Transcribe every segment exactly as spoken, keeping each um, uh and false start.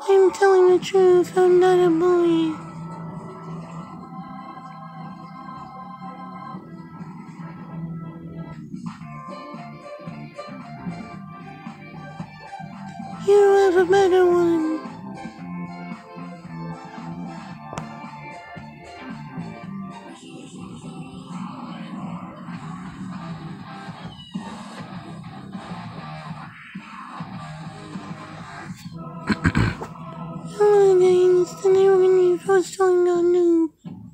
I'm telling the truth, I'm not a bully. You have a better one. Hello guys, today we're gonna be posting a noob.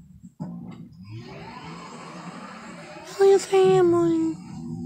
Well, yes I am one.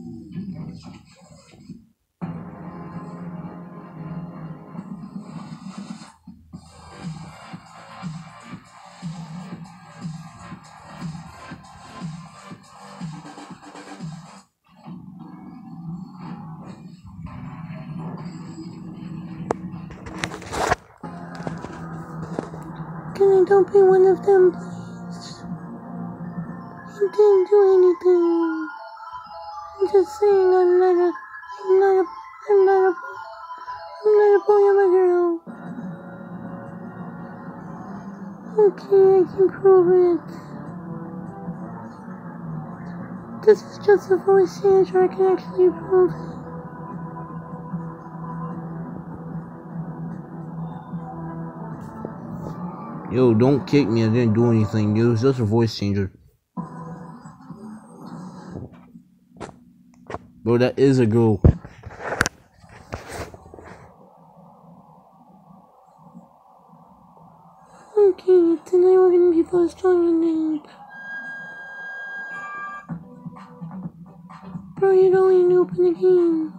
Can I don't be one of them, please? I didn't do anything. I'm just saying I'm not a, I'm not a, I'm not a, I'm not a boy, I'm a girl. Okay, I can prove it. This is just a voice changer, I can actually prove it. Yo, don't kick me, I didn't do anything, dude. It's just a voice changer. Bro, that is a girl. Okay, tonight we're gonna be posting a noob. Bro, you're the only noob in the game.